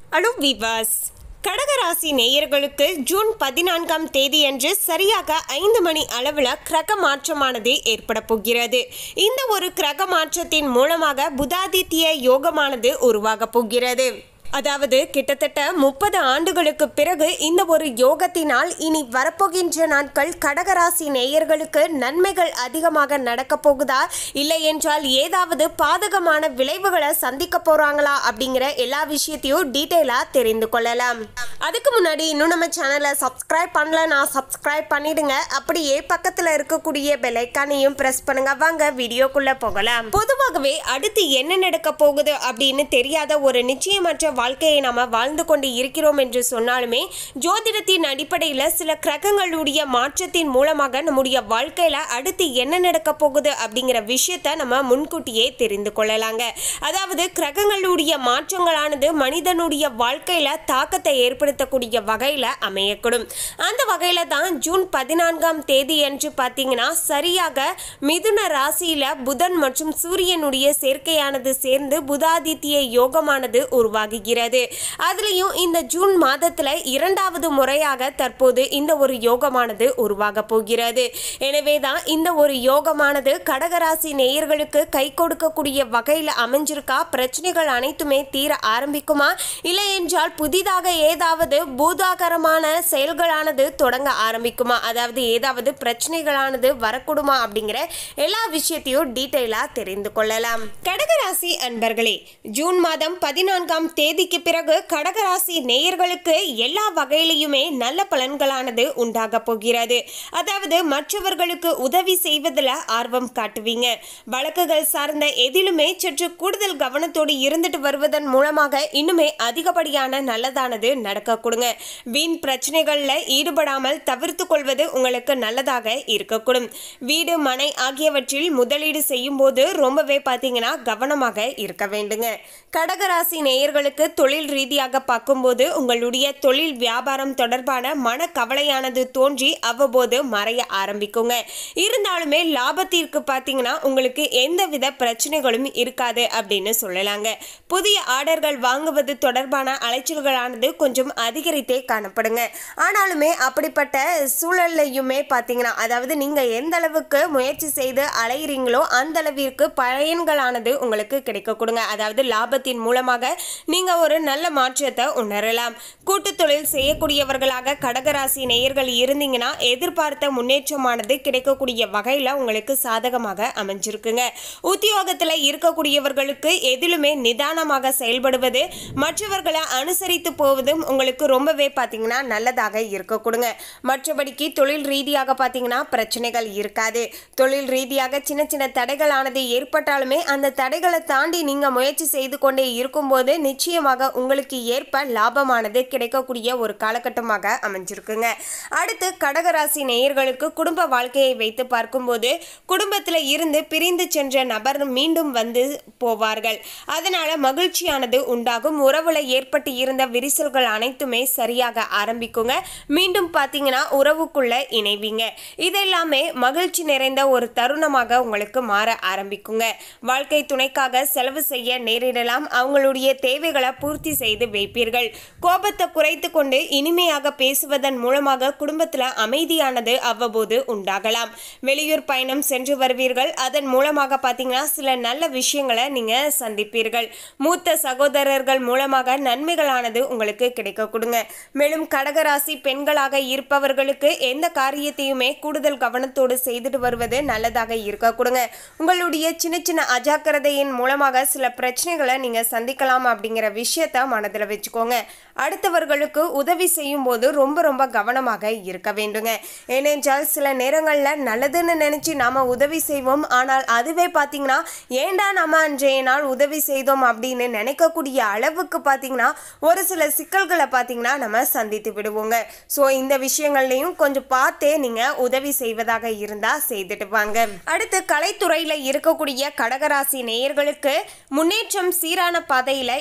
Hello விவாஸ், கடகராசி நேயர்களுக்கு June 14ஆம் தேதியன்று சரியாக 5 மணி அளவில் கிரக மாற்றமானது ஏற்பட போகிறது. இந்த ஒரு கிரக மாற்றத்தின் மூலமாக புதாதித்ய யோகமானது உருவாக போகிறது. அதாவது கிட்டத்தட்ட 30 ஆண்டுகளுக்கு பிறகு இந்த ஒரு யோகத்தினால் இனி வரப்போகின்ற நாட்கள் கடகராசி நேயர்களுக்கு நன்மைகள் அதிகமாக நடக்க போகுதா, இல்லை என்றால் ஏதாவது பாதகமான விளைவுகளை சந்திக்க போறாங்களா அப்படிங்கிற எல்லா விஷயத்தையும் டீட்டெயிலாக தெரிந்து கொள்ளலாம். அதுக்கு முன்னாடி இன்னும் நம்ம சேனலை சப்ஸ்கிரைப் பண்ணலன்னா சப்ஸ்கிரைப் பண்ணிடுங்க. அப்படியே பக்கத்தில் இருக்கக்கூடிய பெல் ஐக்கானையும் பிரஸ் பண்ணுங்க. வாங்க வீடியோக்குள்ள போகலாம். பொதுவாகவே அடுத்து என்ன நடக்க போகுது அப்படின்னு தெரியாத ஒரு நிச்சயமற்ற வாழ்க்கையை நாம வாழ்ந்து கொண்டு இருக்கிறோம் என்று சொன்னாலுமே, ஜோதிடத்தின் அடிப்படையில் சில கிரகங்களுடைய மாற்றத்தின் மூலமாக நம்முடைய வாழ்க்கையில அடுத்து என்ன நடக்க போகுது அப்படிங்கிற விஷயத்த நம்ம முன்கூட்டியே தெரிந்து கொள்ளலாங்க. அதாவது கிரகங்களுடைய மாற்றங்களானது மனிதனுடைய வாழ்க்கையில தாக்கத்தை ஏற்படுத்தக்கூடிய வகையில அமையக்கூடும். அந்த வகையில தான் ஜூன் 14ஆம் தேதி என்று பார்த்தீங்கன்னா சரியாக மிதுன ராசியில புதன் மற்றும் சூரியனுடைய சேர்க்கையானது சேர்ந்து புதாதித்ய யோகமானது உருவாகுகிறது. அதுலயும் இந்த ஜூன் மாதத்துல 2வது முறையாக தற்போது இந்த ஒரு யோகமானது உருவாக போகிறது. எனவேதான் இந்த ஒரு யோகமானது கடகராசி நேயர்களுக்கு கை கொடுக்கக்கூடிய வகையில் அமைஞ்சிருக்கா? பிரச்சனைகள் அனைத்துமே தீர ஆரம்பிக்குமா, இல்லை என்றால் புதிதாக ஏதாவது பூதாகரமான செயல்களானது தொடங்க ஆரம்பிக்குமா, அதாவது ஏதாவது பிரச்சனைகளானது வரக்கூடுமா அப்படிங்கிற எல்லா விஷயத்தையும் டீட்டெயிலா தெரிந்து கொள்ளலாம். கடகராசி அன்பர்களே, ஜூன் மாதம் 14ஆம் தேதிக்கு பிறகு கடகராசி நேயர்களுக்கு எல்லா வகையிலுமே நல்ல பலன்களானது உண்டாக போகிறது. அதாவது மற்றவர்களுக்கு உதவி செய்வதில் ஆர்வம் காட்டுவீங்க. வழக்குகள் சார்ந்த எதிலுமே சற்று கூடுதல் கவனத்தோடு இருந்துட்டு வருவதன் மூலமாக இன்னுமே அதிகப்படியான நல்லதானது நடக்க கொடுங்க. வீண் பிரச்சனைகள்ல ஈடுபடாமல் தவிர்த்து கொள்வது உங்களுக்கு நல்லதாக இருக்கக்கூடும். வீடு மனை ஆகியவற்றில் முதலீடு செய்யும் போது ரொம்பவே பார்த்தீங்கன்னா கவனமாக இருக்க வேண்டுங்க. கடகராசி நேயர்களுக்கு தொழில் ரீதியாக பார்க்கும்போது உங்களுடைய தொழில் வியாபாரம் தொடர்பான மன கவலையானது தோன்றி அவ்வப்போது மறைய ஆரம்பிக்குங்க. இருந்தாலுமே லாபத்திற்கு பார்த்தீங்கன்னா உங்களுக்கு எந்தவித பிரச்சனைகளும் இருக்காது அப்படின்னு சொல்லலாங்க. புதிய ஆர்டர்கள் வாங்குவது தொடர்பான அலைச்சல்களானது கொஞ்சம் அதிகரித்தே காணப்படுங்க. ஆனாலுமே அப்படிப்பட்ட சூழல்லையுமே பார்த்தீங்கன்னா, அதாவது நீங்க எந்த அளவுக்கு முயற்சி செய்து அலைகிறீங்களோ அந்த அளவிற்கு பயன்களானது உங்களுக்கு கிடைக்க கொடுங்க. அதாவது லாபத்தின் மூலமாக நீங்க ஒரு நல்ல மாற்றத்தை உணரலாம். கூட்டு தொழில் செய்யக்கூடியவர்களாக கடகராசி நேயர்கள் இருந்தீங்கன்னா எதிர்பார்த்த முன்னேற்றமானது கிடைக்கக்கூடிய வகையில உங்களுக்கு சாதகமாக அமைஞ்சிருக்குங்க. உத்தியோகத்தில் இருக்கக்கூடியவர்களுக்கு எதிலுமே நிதானமாக செயல்படுவது, மற்றவர்களை அனுசரித்து போவதும் உங்களுக்கு ரொம்பவே பார்த்தீங்கன்னா நல்லதாக இருக்க கொடுங்க. மற்றபடிக்கு தொழில் ரீதியாக பார்த்தீங்கன்னா பிரச்சனைகள் இருக்காது. தொழில் ரீதியாக சின்ன சின்ன தடைகளானது ஏற்பட்டாலுமே அந்த தடைகளை தாண்டி நீங்க முயற்சி செய்து கொண்டே இருக்கும்போது நிச்சயமாக உங்களுக்கு ஏற்ப லாபமானது கிடைக்கக்கூடிய ஒரு காலகட்டமாக அமைஞ்சிருக்குங்க. அடுத்து கடகராசி நேயர்களுக்கு குடும்ப வாழ்க்கையை வைத்து பார்க்கும்போது குடும்பத்தில் இருந்து பிரிந்து சென்ற நபர் மீண்டும் வந்து போவார்கள். அதனால மகிழ்ச்சியானது உண்டாகும். உறவுல ஏற்பட்டு இருந்த விரிசல்கள் அனைத்துமே சரியாக ஆரம்பிக்குங்க. மீண்டும் பார்த்தீங்கன்னா உறவுக்குள்ள இணைவீங்க. இதெல்லாமே மகிழ்ச்சி நிறைந்த ஒரு தருணமாக உங்களுக்கு மாற ஆரம்பிக்குங்க. வாழ்க்கை துணைக்காக செலவு செய்ய நேரிடலாம். அவங்களுடைய தேவைகளை பூர்த்தி செய்து வைப்பீர்கள். கோபத்தை குறைத்து கொண்டு இனிமையாக பேசுவதன் மூலமாக குடும்பத்தில் அமைதியானது அவ்வப்போது உண்டாகலாம். வெளியூர் பயணம் சென்று வருவீர்கள். அதன் மூலமாக பார்த்தீங்கன்னா சில நல்ல விஷயங்களை நீங்க சந்திப்பீர்கள். மூத்த சகோதரர்கள் மூலமாக நன்மைகளானது உங்களுக்கு கிடைக்க கொடுங்க. மேலும் கடகராசி பெண்களாக இருப்பவர்களுக்கு எந்த காரியத்தையுமே கூடுதல் கவனத்தோடு செய்துட்டு வருவது நல்லதாக இருக்க கொடுங்க. உங்களுடைய சின்ன சின்ன அஜாக்கிரதையின் மூலமாக சில பிரச்சனைகளை நீங்க சந்திக்கலாம் அப்படிங்கிற விஷயத்த மனதில் வச்சுக்கோங்க. அடுத்தவர்களுக்கு உதவி செய்யும் போது ரொம்ப கவனமாக இருக்க வேண்டுங்க. ஏனென்றால் சில நேரங்களில் நல்லதுன்னு நினைச்சு நாம உதவி செய்வோம். ஆனால் அதுவே பார்த்தீங்கன்னா ஏண்டா நம்ம அன்றைய நாள் உதவி செய்தோம் அப்படின்னு நினைக்கக்கூடிய அளவுக்கு பார்த்தீங்கன்னா ஒரு சில சிக்கல்களை பார்த்தீங்கன்னா நம்ம சந்தித்து விடுவோங்க. ஸோ இந்த விஷயங்கள்லையும் கொஞ்சம் பார்த்தே நீங்க உதவி செய்வதாக இருந்தா செய்துட்டு வாங்க. அடுத்து கலைத்துறையில இருக்கக்கூடிய கடகராசி நேயர்களுக்கு முன்னேற்றம் சீரான பாதையில இருக்கக்கூடிய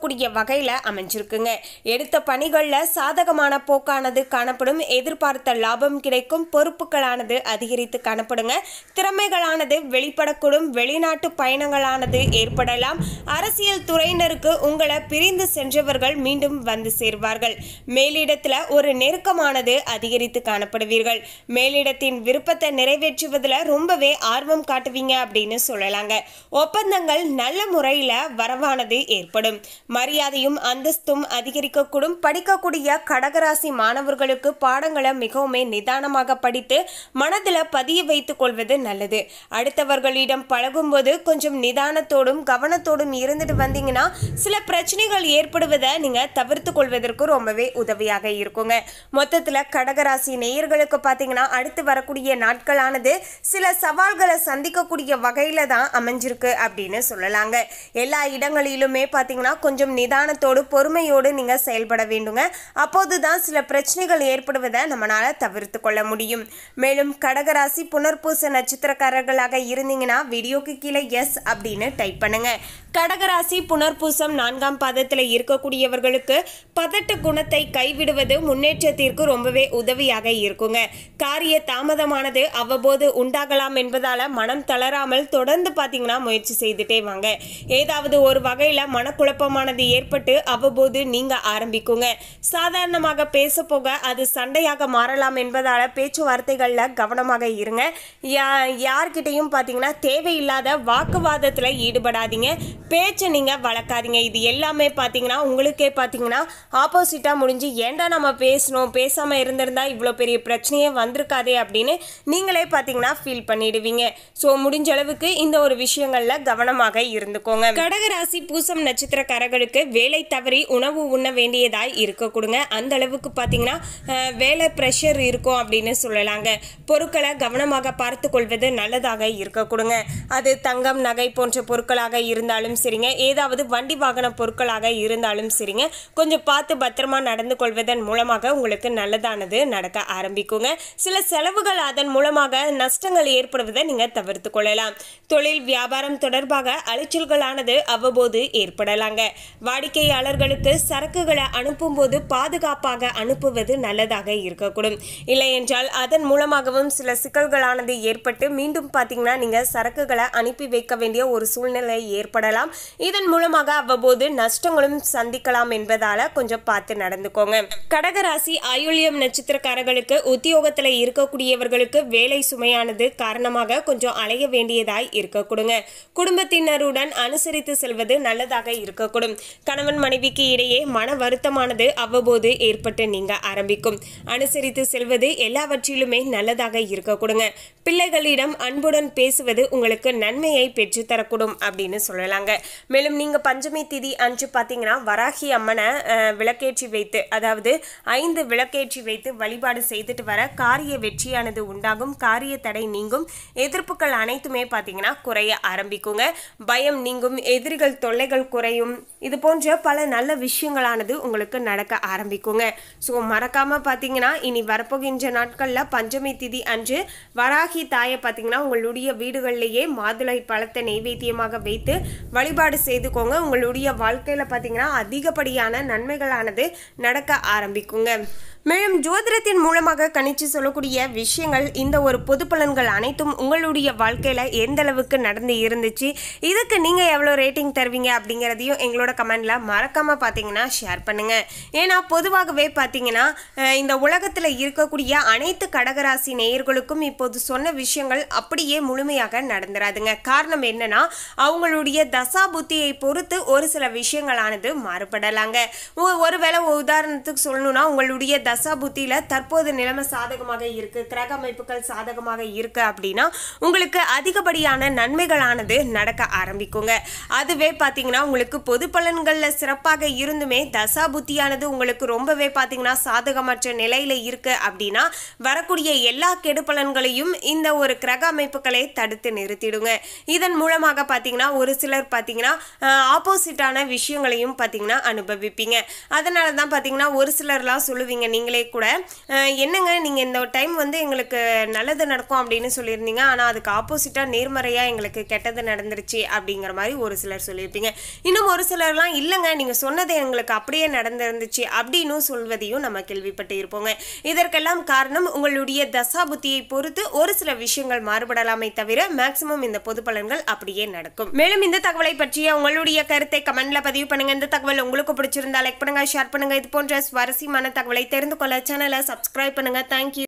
இருக்கக்கூடிய வகையில் அமைஞ்சிருக்குங்க. எடுத்த பணிகளில் சாதகமான போக்கானது காணப்படும். எதிர்பார்த்த லாபம் கிடைக்கும். பொறுப்புகளானது அதிகரித்து காணப்படுங்க. திறமைகளானது வெளிப்படக்கூடும். வெளிநாட்டு பயணங்களானது ஏற்படலாம். அரசியல் துறையினருக்கு உங்களை பிரிந்து சென்றவர்கள் மீண்டும் வந்து சேர்வார்கள். மேலிடத்தில் ஒரு நெருக்கமானது அதிகரித்து காணப்படுவீர்கள். மேலிடத்தின் விருப்பத்தை நிறைவேற்றுவதில் ரொம்பவே ஆர்வம் காட்டுவீங்க அப்படின்னு சொல்லலாங்க. ஒப்பந்தங்கள் நல்ல முறையில் வரவானது ஏற்படும். மரியாதையும் அந்தஸ்தும் அதிகரிக்கக்கூடும். படிக்கக்கூடிய கடகராசி மாணவர்களுக்கு பாடங்களை மிகவும் நிதானமாக படித்து மனதில் பதிய வைத்துக் கொள்வது நல்லது. அடுத்தவர்களிடம் பழகும்போது கொஞ்சம் நிதானத்தோடும் கவனத்தோடும் இருந்துட்டு வந்தீங்கன்னா சில பிரச்சனைகள் ஏற்படுவதை நீங்க தவிர்த்து கொள்வதற்கு ரொம்பவே உதவியாக இருக்குங்க. மொத்தத்தில் கடகராசி நேயர்களுக்கு பார்த்தீங்கன்னா அடுத்து வரக்கூடிய நாட்களானது சில சவால்களை சந்திக்கக்கூடிய வகையில தான் அமைஞ்சிருக்கு அப்படின்னு சொல்லலாங்க. எல்லா இடங்களிலுமே பார்த்தீங்கன்னா கொஞ்சம் நிதானத்தோடு பொறுமையோடு நீங்க செயல்பட வேண்டுங்க. அப்போதுதான் சில பிரச்சனைகள் ஏற்படுவதை நம்மளால தவிர்த்து கொள்ள முடியும். மேலும் கடகராசி புனர்பூச நட்சத்திரக்காரர்களாக இருந்தீங்கன்னா வீடியோக்கு கீழே எஸ் அப்படின்னு டைப் பண்ணுங்க. கடகராசி புனர்பூசம் 4ஆம் பாதத்தில் இருக்கக்கூடியவர்களுக்கு பதட்ட குணத்தை கைவிடுவது முன்னேற்றத்திற்கு ரொம்பவே உதவியாக இருக்குங்க. காரிய தாமதமானது அவ்வப்போது உண்டாகலாம் என்பதால மனம் தளராமல் தொடர்ந்து பார்த்தீங்கன்னா முயற்சி செய்துட்டே வாங்க. ஏதாவது ஒரு வகையில் மனக்குழப்பமானது ஏற்பட்டு அவ்வப்போது நீங்க ஆரம்பிக்குங்க. சாதாரணமாக பேச போக அது சண்டையாக மாறலாம் என்பதால பேச்சுவார்த்தைகளில் கவனமாக இருங்க. யார்கிட்டையும் பார்த்தீங்கன்னா தேவையில்லாத வாக்குவாதத்தில் ஈடுபடாதீங்க. பேச்சை நீங்க வளர்க்காதீங்க. இது எல்லாமே பார்த்தீங்கன்னா உங்களுக்கே பார்த்தீங்கன்னா ஆப்போசிட்டா முடிஞ்சு ஏண்டா நம்ம பேசணும், பேசாம இருந்திருந்தா இவ்வளோ பெரிய பிரச்சனையே வந்திருக்காதே அப்படின்னு நீங்களே பார்த்தீங்கன்னா ஃபீல் பண்ணிடுவீங்க. ஸோ முடிஞ்ச அளவுக்கு இந்த ஒரு விஷயங்கள்ல கவனமாக இருந்துக்கோங்க. கடகராசி பூசம் நட்சத்திரக்காரர்களுக்கு வேலை தவறி உணவு உண்ண வேண்டியதாய் இருக்க கொடுங்க. அந்த அளவுக்கு பார்த்தீங்கன்னா வேலை ப்ரெஷர் இருக்கும் அப்படின்னு சொல்லலாங்க. பொருட்களை கவனமாக பார்த்து கொள்வது நல்லதாக இருக்க கொடுங்க. அது தங்கம் நகை போன்ற பொருட்களாக இருந்தாலும் சரிங்க, ஏதாவது வண்டி வாகன பொருட்களாக இருந்தாலும் சரிங்க, கொஞ்சம் பார்த்து பத்திரமா நடந்து கொள்வதன் மூலமாக உங்களுக்கு நல்லதானது நடக்க ஆரம்பிக்குங்க. சில செலவுகள் அதன் மூலமாக நஷ்டங்கள் ஏற்படுவதை நீங்க தவிர்த்து கொள்ளலாம். தொழில் வியாபாரம் தொடர்பாக அலைச்சல்களானது அவ்வப்போது ஏற்படலாங்க. வாடிக்கையாளர்களுக்கு சரக்குகளை அனுப்பும் போது பாதுகாப்பாக அனுப்புவது நல்லதாக இருக்கக்கூடும். இல்லை என்றால் அதன் மூலமாகவும் சில சிக்கல்களானது ஏற்பட்டு மீண்டும் பார்த்தீங்கன்னா நீங்க சரக்குகளை அனுப்பி வைக்க வேண்டிய ஒரு சூழ்நிலை ஏற்படலாம். இதன் மூலமாக அவ்வப்போது நஷ்டங்களும் சந்திக்கலாம் என்பதால கொஞ்சம் பார்த்து நடந்துக்கோங்க. கடகராசி ஆயுள்யம் நட்சத்திரக்காரர்களுக்கு உத்தியோகத்தில் இருக்கக்கூடியவர்களுக்கு வேலை சுமையானது காரணமாக கொஞ்சம் அலைய வேண்டியதாய் இருக்கக்கூடுங்க. குடும்பத்தினருடன் அனுசரித்து செல்வது நல்லதாக இருக்கக்கூடும். கணவன் மனைவிக்கு இடையே மன வருத்தமானது அவ்வப்போது ஏற்பட்டு நீங்க ஆரம்பிக்கும். அனுசரித்து செல்வது எல்லாவற்றிலுமே நல்லதாக இருக்கக்கூடுங்க. பிள்ளைகளிடம் அன்புடன் பேசுவது உங்களுக்கு நன்மையை பெற்றுத்தரக்கூடும் அப்படின்னு சொல்லலாங்க. மேலும் நீங்க பஞ்சமி திதி அன்று பார்த்தீங்கன்னா வராகி அம்மனை விளக்கேற்றி வைத்து, அதாவது 5 விளக்கேற்றி வைத்து வழிபாடு செய்துட்டு வர காரிய வெற்றியானது உண்டாகும். காரிய தடை நீங்கும். எதிர்ப்புகள் அனைத்துமே பார்த்தீங்கன்னா குறைய ஆரம்பிக்குங்க. பயம் நீங்கும். எதிரிகள் தொல்லைகள் குறையும். இது போன்ற பல நல்ல விஷயங்களானது உங்களுக்கு நடக்க ஆரம்பிக்குங்க. ஸோ மறக்காம பார்த்தீங்கன்னா இனி வரப்போகின்ற நாட்களில் பஞ்சமி திதி அன்று வராகி தாயை பார்த்தீங்கன்னா உங்களுடைய வீடுகளிலேயே மாதுளை பழத்தை நெய்வேத்தியமாக வைத்து வழிபாடு செய்துக்கோங்க. உங்களுடைய வாழ்க்கையில பார்த்தீங்கன்னா அதிகப்படியான நன்மைகளானது நடக்க ஆரம்பிக்குங்க. மேலும் ஜோதிடத்தின் மூலமாக கணிச்சு சொல்லக்கூடிய விஷயங்கள், இந்த ஒரு பொது பலன்கள் அனைத்தும் உங்களுடைய வாழ்க்கையில எந்த அளவுக்கு நடந்து இருந்துச்சு, இதுக்கு நீங்க எவ்வளோ ரேட்டிங் தருவீங்க அப்படிங்கிறதையும் எங்களோட கமெண்ட்ல மறக்காம பார்த்தீங்கன்னா ஷேர் பண்ணுங்க. ஏன்னா பொதுவாகவே பார்த்தீங்கன்னா இந்த உலகத்தில் இருக்கக்கூடிய அனைத்து கடகராசி நேயர்களுக்கும் இப்போது சொன்ன விஷயங்கள் அப்படியே முழுமையாக நடந்துராதுங்க. காரணம் என்னன்னா அவங்களுடைய தசா புத்தியை பொறுத்து ஒரு சில விஷயங்களானது மாறுபடலாங்க. ஒருவேளை உதாரணத்துக்கு சொல்லணும்னா உங்களுடைய தசா புத்தியில தற்போது நிலைமை சாதகமாக இருக்கு, கிரக அமைப்புகள் சாதகமாக இருக்கு அப்படின்னா உங்களுக்கு அதிகப்படியான நன்மைகளானது நடக்க ஆரம்பிக்குங்க. அதுவே பார்த்தீங்கன்னா உங்களுக்கு பொது பலன்கள்ல சிறப்பாக இருந்துமே தசா புத்தியானது உங்களுக்கு ரொம்பவே பார்த்தீங்கன்னா சாதகமற்ற நிலையில இருக்கு அப்படின்னா வரக்கூடிய எல்லா கெடு பலன்களையும் இந்த ஒரு கிரக அமைப்புகளை தடுத்து நிறுத்திடுங்க. இதன் மூலமாக பார்த்தீங்கன்னா ஒரு சிலர் பார்த்தீங்கன்னா ஆப்போசிட்டான விஷயங்களையும் பார்த்தீங்கன்னா அனுபவிப்பீங்க. அதனால தான் பார்த்தீங்கன்னா ஒரு சிலர்லாம் சொல்லுவீங்க நீங்களே கூட, என்னங்க நீங்கள் இந்த டைம் வந்து எங்களுக்கு நல்லது நடக்கும் அப்படின்னு சொல்லியிருந்தீங்க, ஆனால் அதுக்கு ஆப்போசிட்டாக நேர்மறையாக எங்களுக்கு கெட்டது நடந்துருச்சு அப்படிங்கிற மாதிரி ஒரு சிலர் சொல்லியிருப்பீங்க. இன்னும் ஒரு சிலர்லாம் சிலர்லாம் இல்லைங்க நீங்கள் சொன்னது எங்களுக்கு அப்படியே நடந்திருந்துச்சு அப்படின்னு சொல்வதையும் நம்ம கேள்விப்பட்டு இருப்போங்க. இதற்கெல்லாம் காரணம் உங்களுடைய தசாபுத்தியை பொறுத்து ஒரு சில விஷயங்கள் மாறுபடலாமே தவிர மேக்சிமம் இந்த பொது பலன்கள் அப்படியே நடக்கும். மேலும் இந்த தகவலை பற்றிய உங்களுடைய கருத்தை கமெண்ட்ல பதிவு பண்ணுங்க. இந்த தகவல் உங்களுக்கு பிடிச்சிருந்தா லைக் பண்ணுங்க, ஷேர் பண்ணுங்க. இது போன்ற சுவாரஸ்யமான தகவலை தெரிந்து கொள்ள சேனலை சப்ஸ்கிரைப் பண்ணுங்க. தேங்க்யூ.